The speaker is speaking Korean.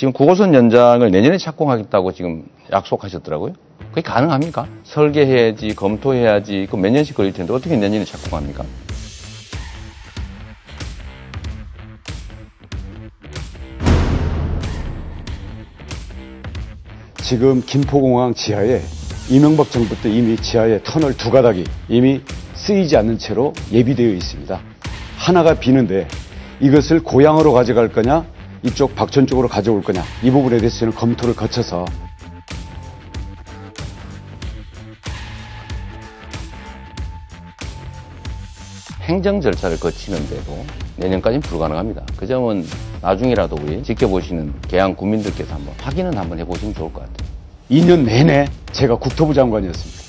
지금 9호선 연장을 내년에 착공하겠다고 지금 약속하셨더라고요. 그게 가능합니까? 설계해야지, 검토해야지, 그 몇 년씩 걸릴 텐데 어떻게 내년에 착공합니까? 지금 김포공항 지하에 이명박 정부 때 이미 지하에 터널 2가닥이 이미 쓰이지 않는 채로 예비되어 있습니다. 하나가 비는데 이것을 고향으로 가져갈 거냐, 이쪽 박천 쪽으로 가져올 거냐, 이 부분에 대해서는 검토를 거쳐서 행정 절차를 거치는데도 내년까지는 불가능합니다. 그 점은 나중이라도 우리 지켜보시는 계양 국민들께서 한번 확인은 한번 해보시면 좋을 것 같아요. 2년 내내 제가 국토부 장관이었습니다.